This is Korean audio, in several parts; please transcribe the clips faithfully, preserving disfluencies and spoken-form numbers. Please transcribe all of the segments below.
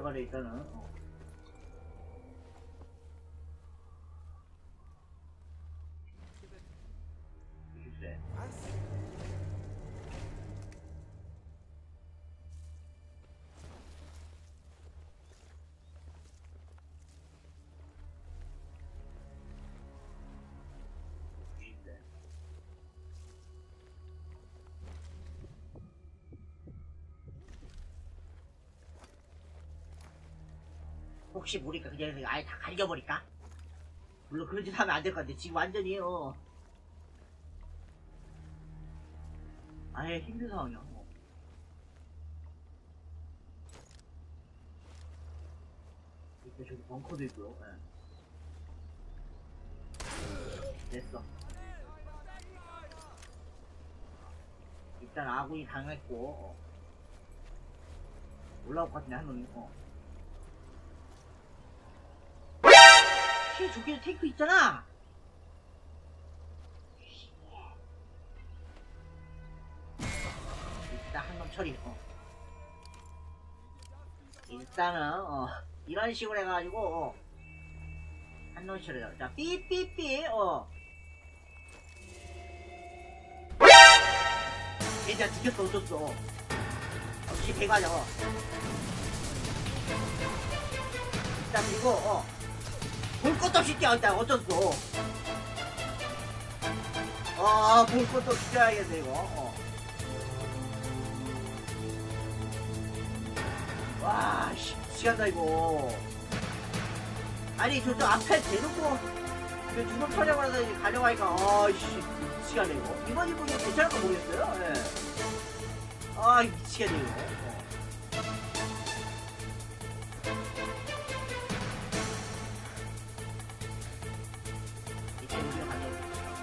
들어가자 일단은. 어. 글쎄. 혹시 모르니까 그냥 아예 다 갈겨버릴까? 물론 그런 짓 하면 안 될 것 같아. 지금 완전히 어 아예 힘든 상황이야. 어. 이때 저기 벙커도 있고요. 네. 됐어. 일단 아군이 당했고 어. 올라올 것 같은데 한 놈이. 어. 저기에 탱크 있잖아. 일단 한 놈 처리. 어. 일단은 어 이런 식으로 해가지고 어. 한 놈 처리. 자 삐삐삐. 어. 얘자 죽였어. 어쩌어. 역시 배가자. 어. 일단 이거 어. 볼 것도 없이 뛰어. 일단 어쩌어. 아, 볼 것도 없이 뛰어야겠네 이거. 어. 와, 씨, 미치겠다 이거. 아니 저쪽 앞에 대놓고 주소 촬영을 하다 이제 가져가니까 아씨 미치겠네 이거. 이번 이번 이거 괜찮을까 모르겠어요. 예. 아 미치겠네 이거. 어. 이제 우리가 가져가.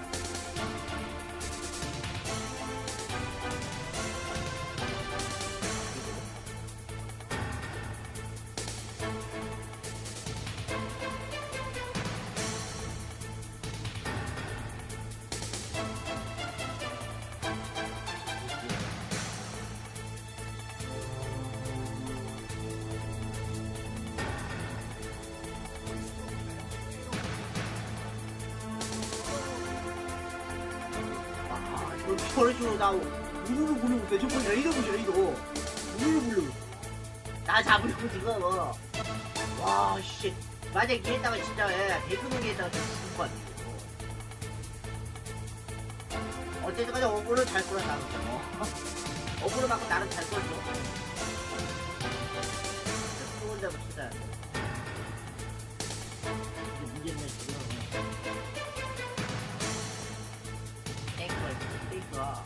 저런 식으로 나 우르르 굴르고 있어. 저거 레이더 보죠 레이더. 우르르 굴르고 나 잡으려고 지금. 어. 와 씨. 만약 이랬다가 진짜 대규모에 했다가 좀 죽을 것 같아. 어쨌든 간에 어그로 잘 끌어 나는 거. 어그로 맞고 나는 잘 끌어. 또 혼자 붙이자. 문제는 지금 탱크가 탱크가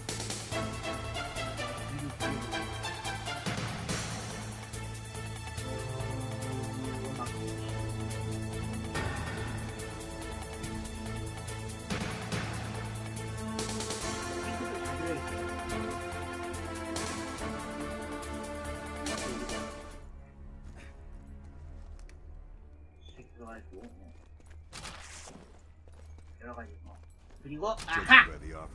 들어가지고 여러 가지 뭐 그리고 아하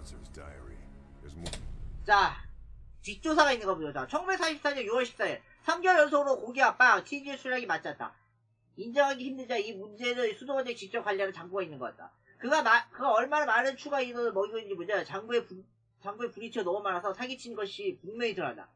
자 뒷조사가 있는 겁니다. 천구백사십사 년 유월 십사일 삼 개월 연속으로 고기 압박 치즈 수량이 맞췄다. 인정하기 힘들자 이 문제는 수도원장 직접 관리하는 장부가 있는 것 같다. 그가 마, 그가 얼마나 많은 추가 인원을 먹이고 있는지 문제야. 장부에 부, 장부에 불이치가 너무 많아서 사기친 것이 분명히 드러난다.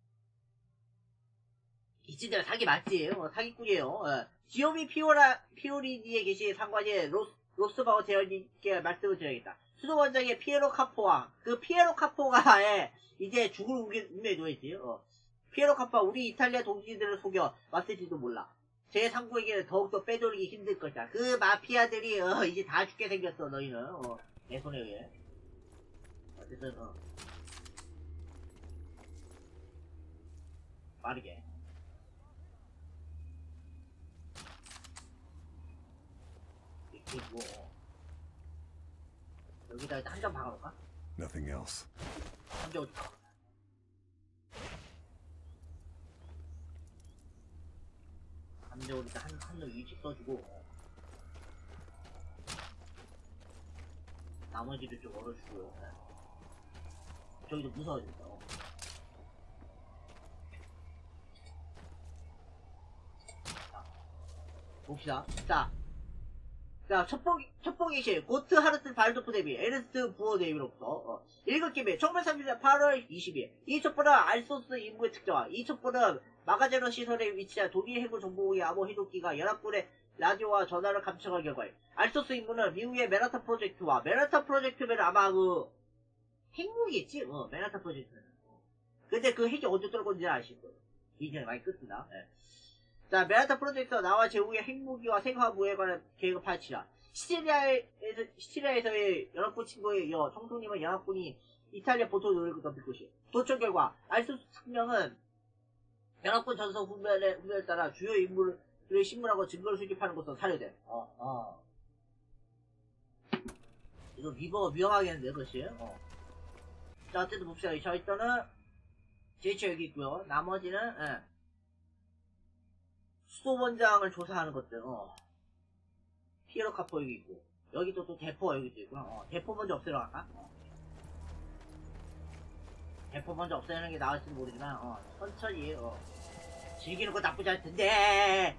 이 친구가 사기 맞지? 어, 사기꾼이에요. 어. 기요미 피오라, 피오리니에 계신 상관이 로스, 로스바우 대원님께 말씀을 드려야겠다. 수도원장의 피에로 카포와, 그 피에로 카포가에 이제 죽을 운명에 놓여있지. 어. 피에로 카포와 우리 이탈리아 동지들을 속여 왔을지도 몰라. 제 상부에게는 더욱더 빼돌리기 힘들 것이다. 그 마피아들이, 어, 이제 다 죽게 생겼어, 너희는. 어, 내 손에 의해. 어쨌든, 어. 빠르게. 그리고 여기다 한 점 박아놓을까? Nothing else. 한 점 어디 박아? 한 점으로 일단 한, 한 점 위치 써주고 나머지를 좀 얼어주고요. 저기도 무서워진다. 어. 봅시다. 자, 자, 첫봉, 첫봉이실, 고트 하르트 발도프 데뷔, 에르스트 부어 데뷔로부터, 어, 일곱 개비, 천구백삼십 년 팔월 이십일. 이 첩보는 알소스 임무의 특정화. 이 첩보는 마가제너 시설에 위치한 독일 해군 정보국의 암호 해독기가 연합군의 라디오와 전화를 감청한 결과에, 알소스 임무는 미국의 맨하탄 프로젝트와, 맨하탄 프로젝트면 아마 그, 핵무기겠지? 어, 맨하탄 프로젝트는. 근데 그 핵이 언제 떨어졌는지 아실 거예요. 굉장히 많이 끄습니다. 예. 자, 맨하탄 프로젝트와 나와 제국의 핵무기와 생화무에 관한 계획을 파헤치라. 시치리아에서, 시치리아에서의 연합군 친구의 여, 청소님은 연합군이 이탈리아 본토 노력을 덮을 것이에요. 도청 결과, 알소스 특명은 연합군 전선 후면에, 후면에 따라 주요 인물을 신문하고 증거를 수집하는 것으로 사료돼. 어, 어. 이거 위버 위험하겠는데, 그것이? 어. 자, 어쨌든 봅시다. 저 일단은, 제이치 여기 있고요. 나머지는, 예. 수도원장을 조사하는 것들, 어. 피에로 카포 여기 있고. 여기 또, 또 대포 여기 또 있고요. 어. 대포 먼저 없애러 갈까? 어. 대포 먼저 없애는 게 나을지도 모르지만, 어. 천천히, 어. 즐기는 거 나쁘지 않을 텐데!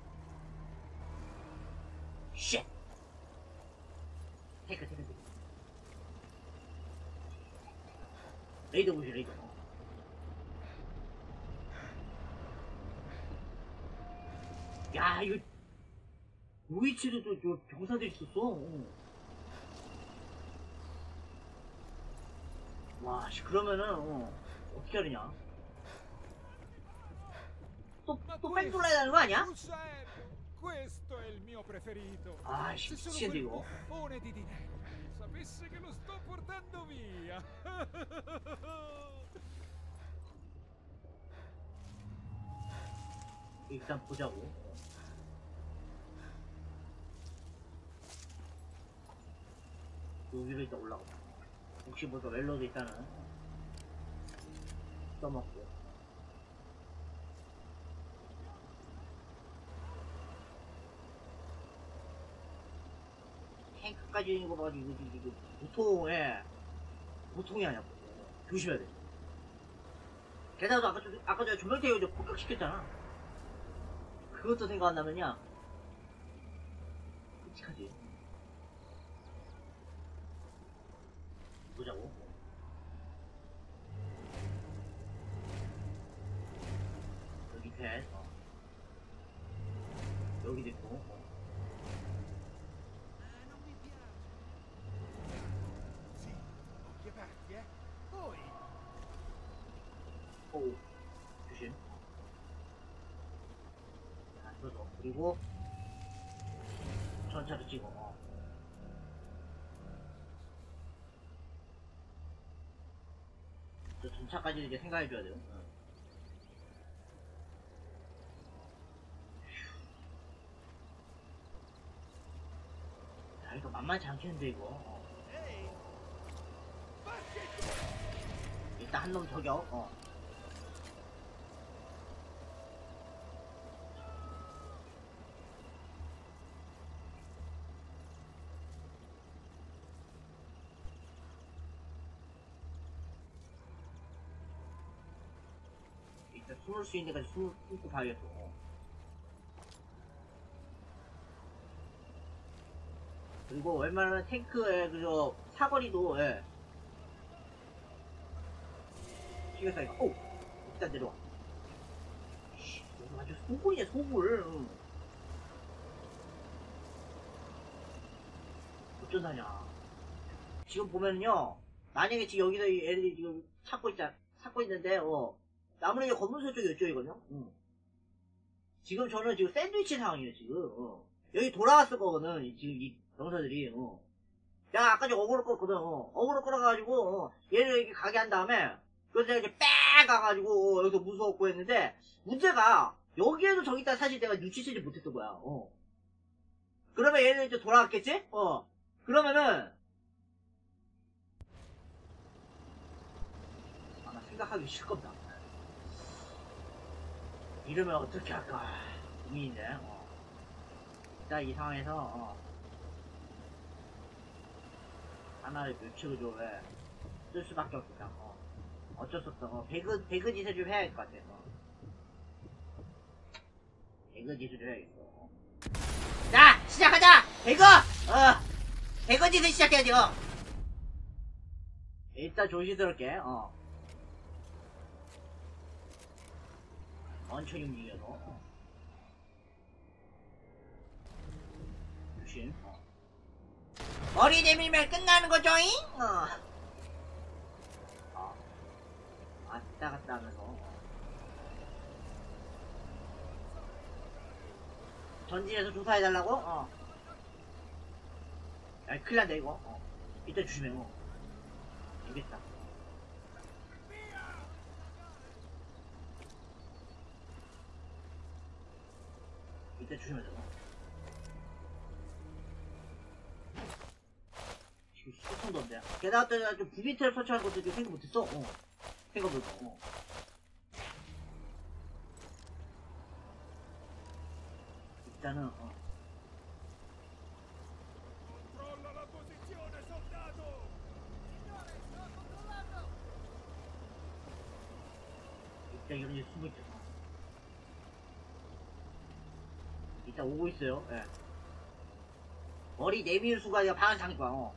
쉣! 테이크, 테이크, 테이크. 레이더 보시, 레이더. 어. 야, 이거, 노이치로도 저 병사들 있었어. 어. 와, 씨, 그러면은, 어, 어떻게 하느냐. 또, 또 뺑돌라야 하는 거 아니야? Questo è il mio preferito. 아, 씨, 미치겠네, 이거. Buffone di dinero. Sapesse che lo sto portando via. 일단 보자고. 여기로 일단 올라가자. 혹시 뭐가 멜로도 있다는 써먹고. 탱크까지 있는 거 봐가지고 이거, 이거, 이거 보통, 예. 보통이 아니야. 조심해야 돼. 게다가 아까, 저, 아까 전에 조명태우 이제 폭격시켰잖아. 그것도 생각 안 나면야. 끔찍하지. 보자고. 여기 밑에, 어. 여기도 있고, 어. Occhi aperti, eh? Poi. 오, 조심. 자, 쏘서. 그리고, 전차도 찍어, 어. 저 전차까지 이제 생각해줘야 돼요. 어. 야, 이거 만만치 않겠는데, 이거. 어. 일단 한 놈 저격, 어. 일단 숨을 수 있는 데까지 숨, 숨고 봐야겠어. 어. 그리고 웬만하면 탱크에 그저 사거리도, 예. 시계사 이거, 오! 일단 내려와. 씨, 이거 아주 소굴이야, 소굴. 응. 어쩌다냐. 지금 보면요, 만약에 지금 여기서 이 애들이 지금 찾고 있자, 찾고 있는데, 어, 아무래도 검문소 쪽이 이쪽이거든요? 응. 지금 저는 지금 샌드위치 상황이에요, 지금. 어. 여기 돌아왔을 거거든, 지금 이 병사들이, 어. 내가 아까 전 어그로 끌었거든, 어. 어그로 끌어가지고, 어. 얘를 이렇게 가게 한 다음에, 그래서 내가 이제 빽 가가지고, 어, 여기서 무서웠고 했는데, 문제가, 여기에도 저기 있다 사실 내가 눈치채지 못했던 거야, 어. 그러면 얘는 이제 돌아왔겠지? 어. 그러면은, 아, 나 생각하기 싫겁니다. 이러면 어떻게 할까? 고민인데, 어. 자, 이 상황에서, 어. 하나를 묘치고 좀, 왜, 쓸 수밖에 없겠다, 어. 어쩔 수 없어, 어. 배그, 배그 짓을 좀 해야 할 것 같아, 어. 배그 짓을 좀 해야겠어, 어. 시작하자! 대거! 어! 대거짓을 시작해야죠! 일단 조심스럽게, 어. 천천히 움직여서. 어. 조심, 어. 머리 내밀면 끝나는 거죠잉? 어. 어. 왔다 갔다 하면서. 어. 전진해서 조사해달라고? 어. 야, 큰일 난다, 이거. 어. 일단 조심해, 어. 알겠다. 일단 조심하자. 어. 지금 소통도 안 돼. 게다가 또, 좀 부비트를 설치하는 것도 좀 생각 못했어. 어. 생각 못했어. 어. 일단은, 어. Controlla la posizione, soldato! 일단 이런 게 숨어있죠. 일단 오고 있어요. 예. 머리 내밀 수가 아니라 방을 장거 어.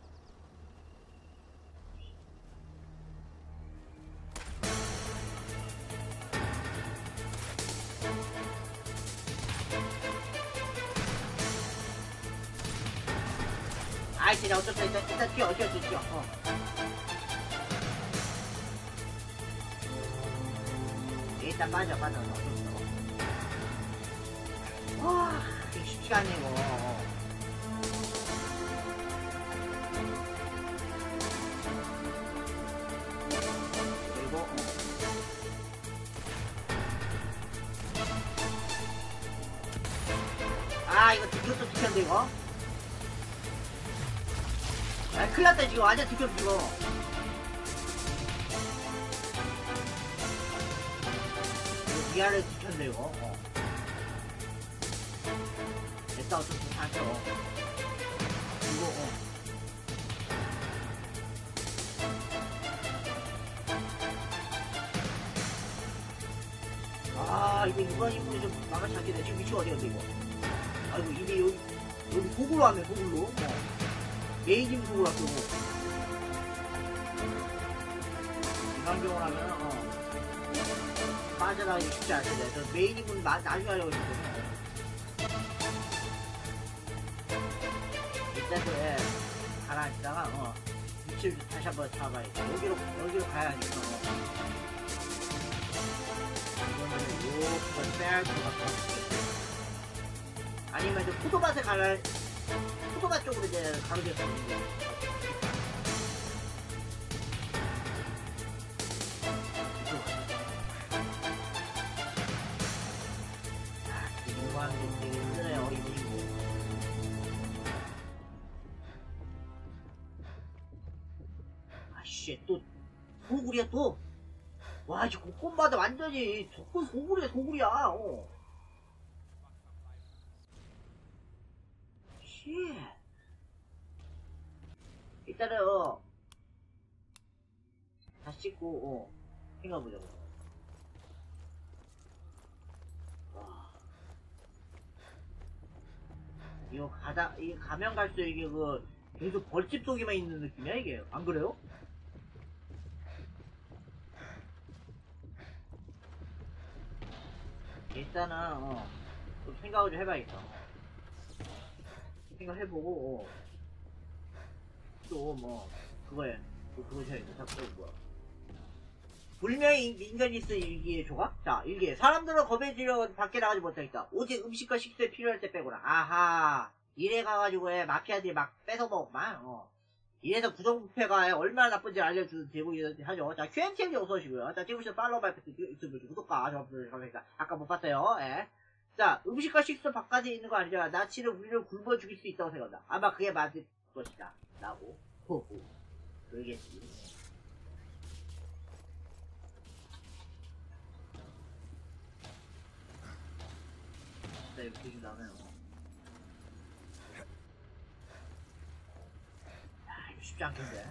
아이, 진짜 어쩔 수 없어. 일단, 일단 뛰어, 뛰어, 뛰어, 뛰어. 어. 일단 빠져, 빠져. 어쩔 수 없어. 와, 이거 쉽지가 않네, 이거. 어. 그리고, 어. 아, 이거, 이것도 들켰는데, 이거. 아, 큰일 났다, 지금. 완전 들켰어, 지금. 이거 위아래 들켰네, 이거. 어. 됐다, 어쩔 수 없어. 다 쳐. 이거, 어. 아, 이거 일반 인물이 좀 만만치 않겠네. 지금 위치가 어디야, 이거. 아이고, 이게 여기, 여기 도구로 하네, 도구로. 어. 메이징 도구로 왔고. 이런 경우를 하면, 어. 빠져나가기 쉽지 않은데. 저 메이징은 나중에 하려고 했거든요. 일단, 예. 가라앉다가, 어. 위치를 다시 한번 잡아야겠다. 여기로, 여기로 가야 하니까. 어. 이거는 요걸 빼야 할 것 같아. 아니면 이제 포도밭에 가라, 포도밭 쪽으로 이제 가로질러 있는 거. 아, 이거 하는 게 되게 쓰네요, 이분이고. 아씨, 또, 소굴이야, 또. 와, 이제 곳곳마다 완전히, 소- 소굴이야, 소굴이야, 어. 씨. 일단은, 어. 다시 찍고, 어. 생각해보자고. 와. 이거 가다, 이게 가면 갈수록 이게 그, 계속 벌집 속에만 있는 느낌이야, 이게. 안 그래요? 일단은, 어. 좀 생각을 좀 해봐야겠다. 생각해보고, 어. 또, 뭐, 그거에, 또 그거 해야겠다. 자꾸, 뭐야. 불명의 인- 인간이스 일기의 조각? 자, 일기. 사람들은 겁에 질려 밖에 나가지 못하겠다. 오직 음식과 식수에 필요할 때 빼고라. 아하. 이래 가가지고, 해. 마피아들이 막 뺏어먹만, 어. 이래서 부정부패가 얼마나 나쁜지 알려주는 제목이 하죠. 자, 큐엠티엠 어서오시고요. 자, 지금 보시면 팔로우 발표 유튜브 구독과 좋아요 감사합니다. 아까 못 봤어요. 예. 자, 음식과 식수 바깥에 있는 거 아니죠. 나치를 우리를 굶어 죽일 수 있다고 생각한다. 아마 그게 맞을 것이다. 라고. 호호. 그러겠지. 자, 이렇게 해준 다음에, 어. 야, 이거 쉽지 않겠는데.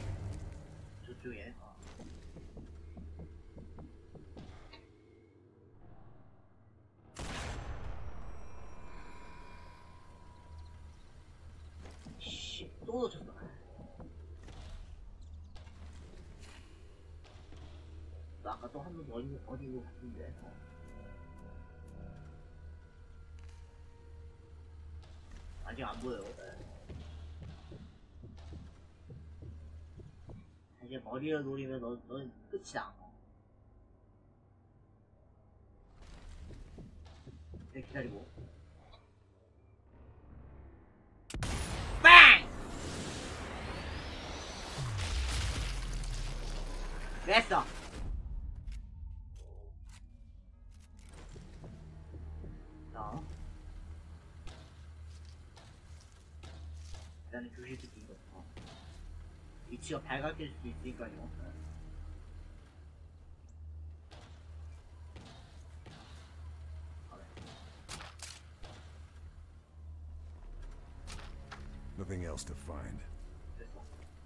저쪽에, 어. 또 놓쳤어. 나 아까 또 한 번 어디, 어디로 갔는데. 어. 아직 안 보여요. 네. 이제 머리를 노리면 너, 넌 끝이다. 네, 기다리고. 빵! 됐어. 자. 일단은 조실 수 있어. 어. 위치가 발각될 수도 있으니까요. 네. Nothing else to find. 됐어.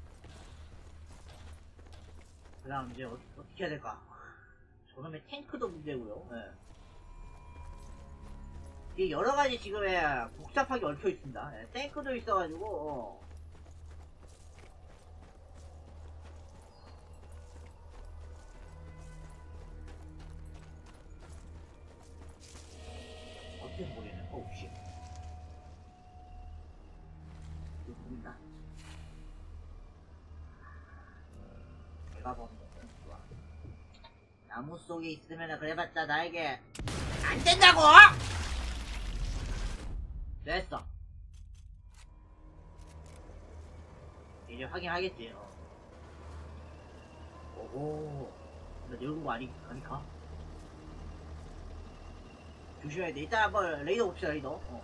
그 다음 이제 어, 어떻게 해야 될까? 저놈의 탱크도 문제고요. 예. 이게 여러가지 지금 예, 복잡하게 얽혀 있습니다. 예, 탱크도 있어가지고 어. 어떻게 모르겠네. 어우 씨. 이거 보인다. 내가 보는 거는 좋아. 나무 속에 있으면 그래봤자 나에게 안 된다고! 됐어. 이제 확인하겠지. 어. 오호. 나 늙은 거 아니, 아니까? 조심해야 돼. 이따 한번 레이더 봅시다, 레이더. 어.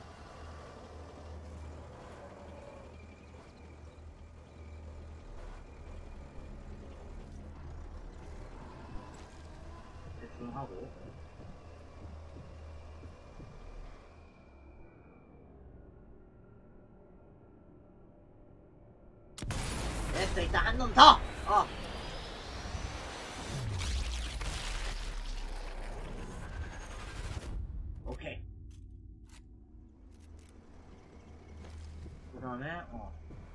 대충 하고. 됐어, 일단 한 놈 더! 어. 오케이. 그 다음에, 어.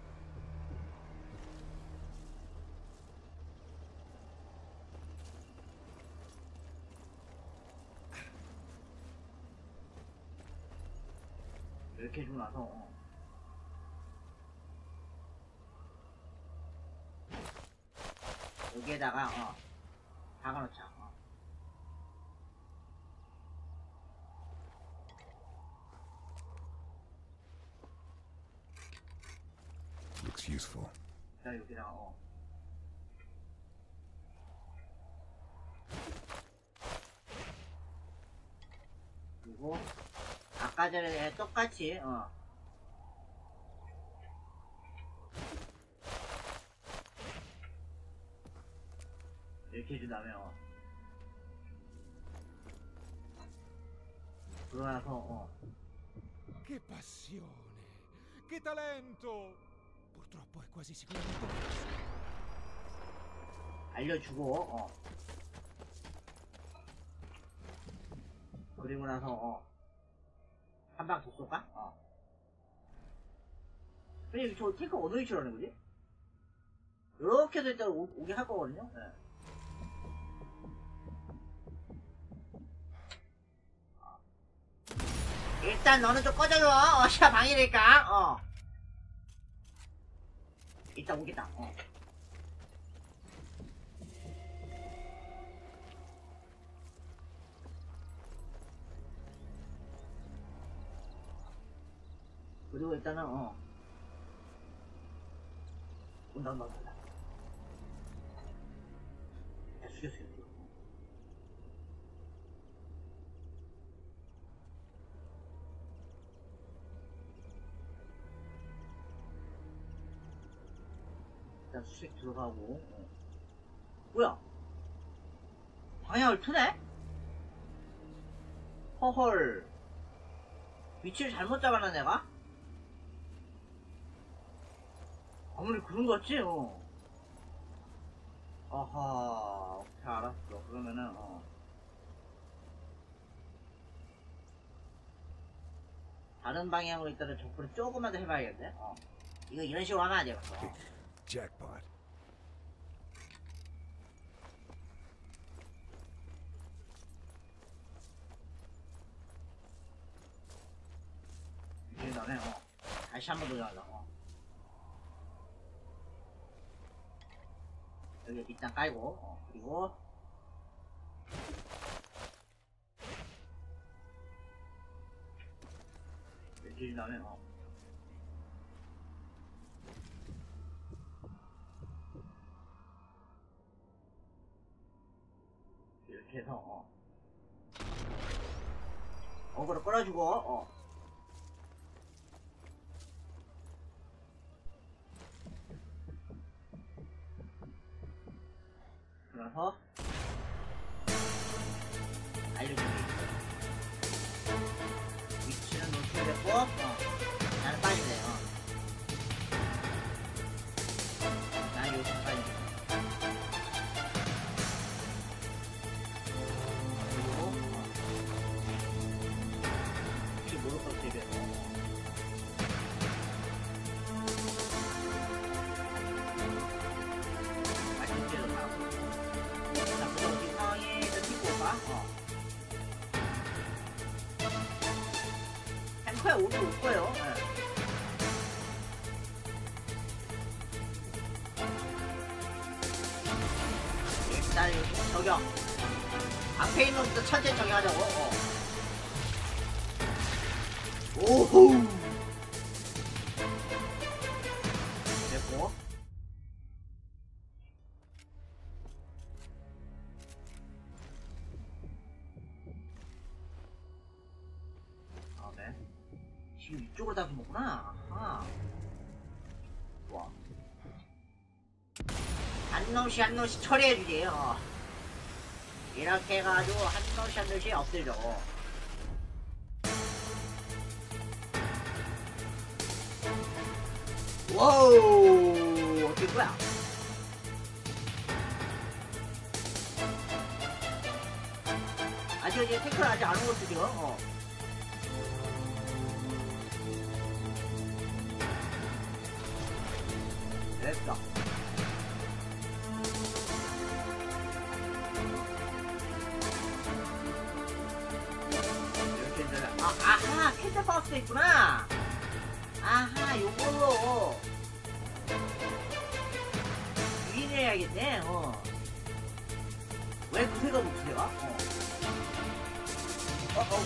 이렇게 해주고 나서, 어. 여기에다가, 어. 박아놓자. 어. Looks useful. 자, 여기다가, 어. 그리고, 아까 전에 똑같이, 어. 이렇게 해준다면, 어. 그러고 나서, 어. Che passione! Che talento! Purtroppo è quasi sicuramente falso. 알려주고, 어. 그리고 나서, 어. 한 방 더 쏠까? 어. 근데 저 탱크 어느 위치로 하는 거지? 이렇게 해서 일단 오, 오게 할 거거든요? 네. 어. 일단 너는 좀 꺼져줘! 어, 시야 방해될까? 어. 이따 오겠다, 어. 그리고 일단은, 어. 온다, 온다, 온다. 야, 죽여, 죽여, 죽여. 일단 수색 들어가고, 어. 뭐야? 방향을 트네? 허헐. 위치를 잘못 잡았나, 내가? 아무리 그런 거 같지? 어. 아하, 오케이, 알았어. 그러면은, 어. 다른 방향으로 있다가 적부를 조금만 더 해봐야겠네? 어. 이거 이런 식으로 하면 안 되겠어. Jackpot. 그 다음에 어 다시 한 번 도전하자고. 어. 여기 밑장 깔고 어 그리고 그 다음에 어 이렇게 해서 어 어그로 끌어주고 어 그래서 알려주기 위치는 노출됐고 어 나는 빠지네. 어 나는 여기서 빠지네. 그리고 어 혹시 모를 것 대비해서 말씀드려도 나고. 자, 그럼 이 상황에서 찍고 올까? 어. 탱크에 오늘 올 거예요. 네. 일단 여기 저격. 앞에 있는 놈부터 천천히 저격하자고. 어. 오호. 됐고. 아, 네. 지금 이쪽으로 다시 먹구나. 아하. 좋아. 한 놈씩 한 놈씩 처리해주지. 어. 이렇게 해가지고 한 놈씩 한 놈씩 없애줘. 와우. 어떻게 거야? 아직 이제 태클 아직 안 온 것도 지금. 어. 됐어. 이렇게 해서 아, 아하 캔들 박스도 있구나. 아하 요걸로 유인해야겠네. 어. 왜 구세가 못 구세가? 어. 어, 어.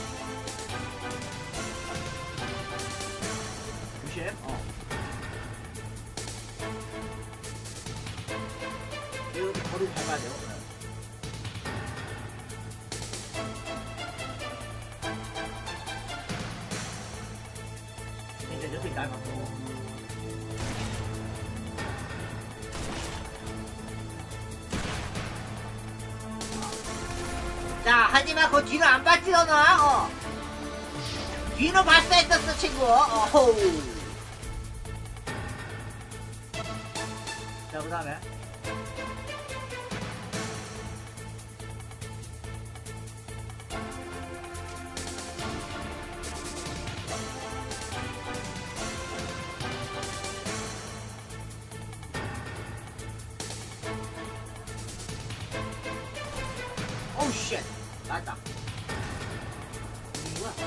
조심. 어. 여기 거리 잘 봐야 돼요. 이제 저기 닮았고. 자, 하지만 그 뒤로 안 봤지, 너는? 어. 뒤로 봤어 했었어, 친구. 어허우. 자, 그 다음에. 오우, 쉣. 맞다. 뭐야?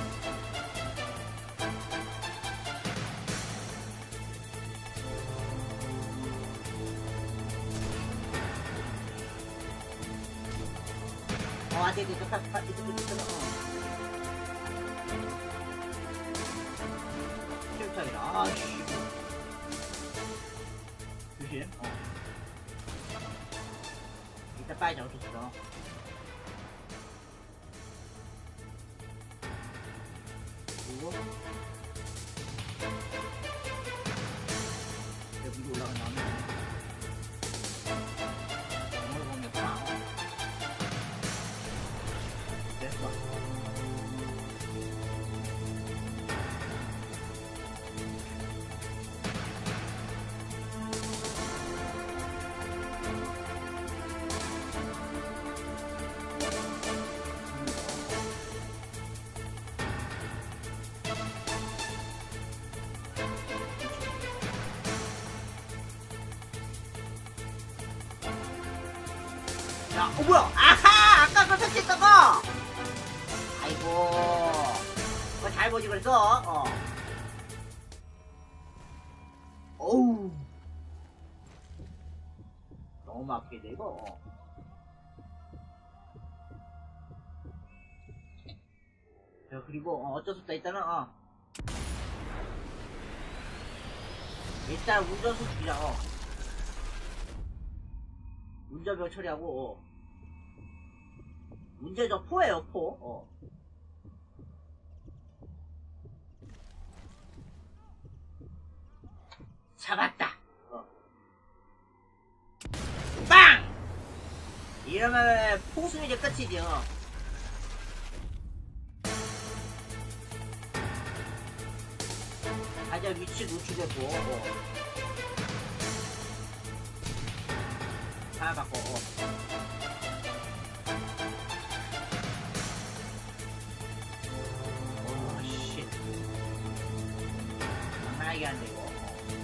어, 아직 이거 딱, 딱, 이거, 이거, 이거, 어. 실력차이라, 아씨. 조심, 어. 일단 빠져, 어쩔 수 없어. 그리고, 여기 위로 올라간 다음에, 정말 공격구나. 됐어. 야, 어, 뭐야? 아하! 아까 그거 설치했던 거! 아이고. 그거 잘 보지 그랬어? 어. 어우. 너무 아프게 이거. 어. 자, 그리고, 어, 어쩔 수 없다. 일단은, 어. 일단 운전수 죽이자, 어. 운전병 처리하고, 어. 문제 저 포예요, 포. 어. 잡았다. 어. 빵! 이러면 포수는 이제 끝이지. 어. 가장 위치 노출됐고, 어. 하나 갖고, 어. 오, 씨. 장난하게 안 되고. 어.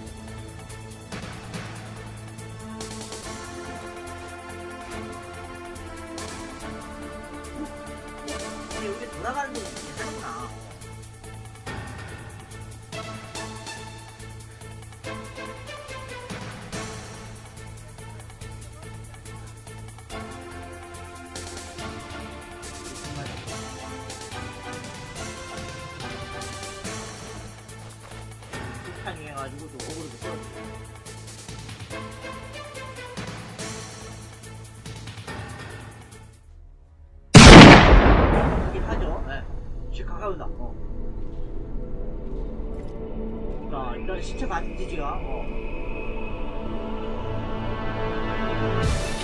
근데 여기 돌아가는 게 괜찮구나. 폭탄이 해가지고 좀 어그로도 끌어주고. 이긴 하죠. 예. 네. 가까이 온다. 어. 자, 일단 시체 맞지, 지금. 어.